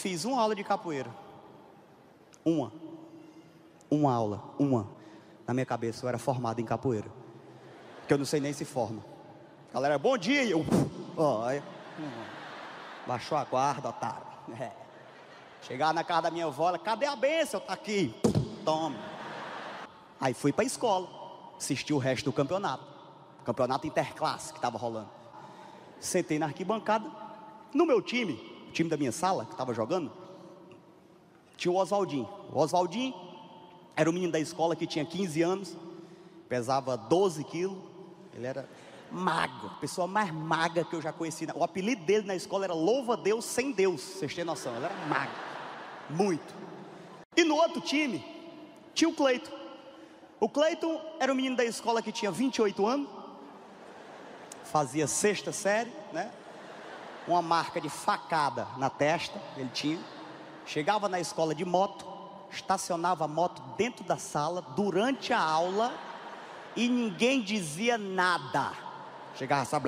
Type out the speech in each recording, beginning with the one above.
fiz uma aula de capoeira. Uma aula. Na minha cabeça eu era formado em capoeira. Que eu não sei nem se forma. Galera, bom dia. E eu... baixou a guarda, otário. Chegar na casa da minha avó, ela, cadê a bênção? Tá aqui. Toma. Aí fui pra escola. Assisti o resto do campeonato. Campeonato interclasse que tava rolando. Sentei na arquibancada. No meu time, o time da minha sala, que tava jogando, tinha o Oswaldinho. O Oswaldinho era um menino da escola que tinha 15 anos, pesava 12 quilos. Ele era magro, a pessoa mais magra que eu já conheci. O apelido dele na escola era Louva-a-Deus sem Deus, vocês têm noção. Ele era magro, muito. E no outro time, tinha o Cleiton. O Cleiton era um menino da escola que tinha 28 anos, fazia 6ª série, né? Uma marca de facada na testa, ele tinha. Chegava na escola de moto, estacionava a moto dentro da sala, durante a aula, e ninguém dizia nada. Chegava, sabe?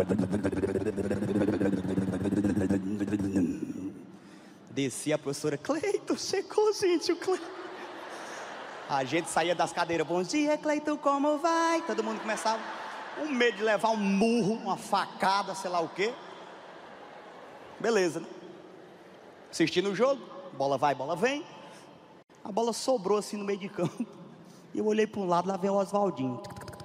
Descia a professora, Cleiton, chegou, gente, o Cleiton. A gente saía das cadeiras, bom dia, Cleiton, como vai? Todo mundo começava, um medo de levar um murro, uma facada, sei lá o quê. Beleza, né? Assistindo o jogo, bola vai, bola vem. A bola sobrou assim no meio de campo. E eu olhei para um lado, lá vem o Oswaldinho.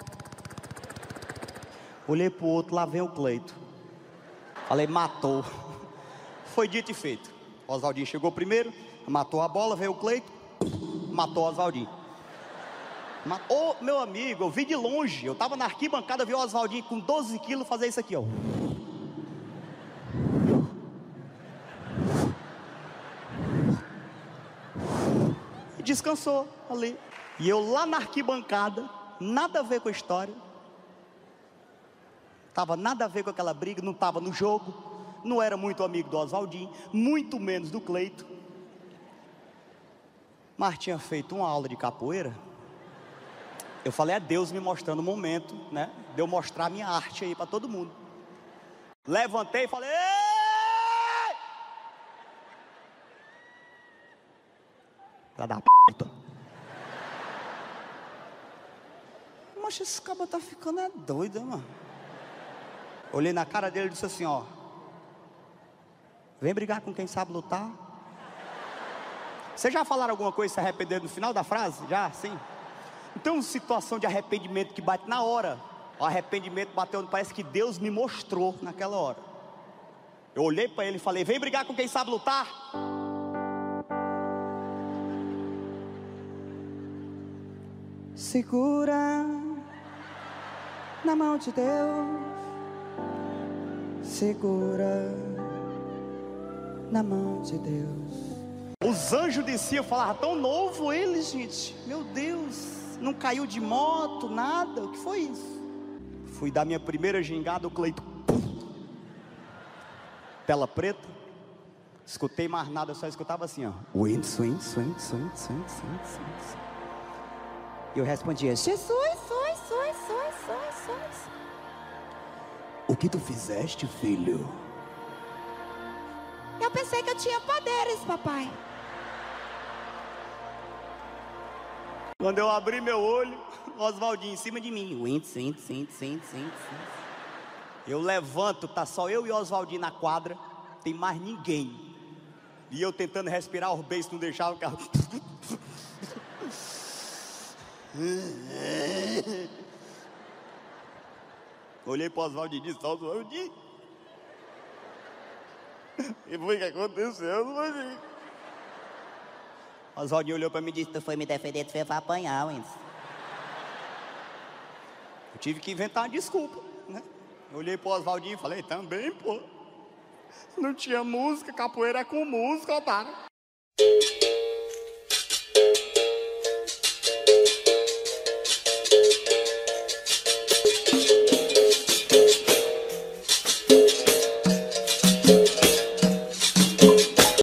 Olhei para o outro, lá vem o Cleiton. Falei, matou. Foi dito e feito. O Oswaldinho chegou primeiro, matou a bola, veio o Cleiton, matou o Oswaldinho. Ô, meu amigo, eu vi de longe. Eu estava na arquibancada, vi o Oswaldinho com 12 quilos fazer isso aqui, ó. E descansou ali. E eu lá na arquibancada, nada a ver com a história. Tava nada a ver com aquela briga, não estava no jogo. Não era muito amigo do Oswaldinho, muito menos do Cleiton. Mas tinha feito uma aula de capoeira. Eu falei, é Deus me mostrando o momento, né? De eu mostrar a minha arte aí para todo mundo. Levantei e falei, ei! Pra dar p***. Mas esse cabra tá ficando doido, mano. Olhei na cara dele e disse assim, ó. Vem brigar com quem sabe lutar. Vocês já falaram alguma coisa e se arrependeram no final da frase? Já, sim? Então, situação de arrependimento que bate na hora. O arrependimento bateu, parece que Deus me mostrou naquela hora. Eu olhei para ele e falei, vem brigar com quem sabe lutar. Segura na mão de Deus. Segura na mão de Deus. Os anjos desciam, falavam, tão novo ele, gente. Meu Deus. Não caiu de moto, nada. O que foi isso? Fui dar minha primeira gingada, o Cleiton. Tela preta. Escutei mais nada, eu só escutava assim, ó. Wind, swing, swing, swing, swing, swing, swing. E eu respondia, Jesus, sois. O que tu fizeste, filho? Eu pensei que eu tinha poderes, papai. Quando eu abri meu olho, Oswaldinho em cima de mim. Wind, swing, swing, swing, swing. Eu levanto, tá só eu e Oswaldinho na quadra. Tem mais ninguém. E eu tentando respirar, os beijos não deixavam o carro. Olhei para o Oswaldinho e disse, Oswaldinho. E foi o que aconteceu, Oswaldinho? Oswaldinho olhou para mim e disse, Tu foi me defender, tu foi pra apanhar, Wins. Eu tive que inventar uma desculpa, né? Eu olhei para o Oswaldinho e falei, também, pô. Não tinha música, capoeira é com música, otário.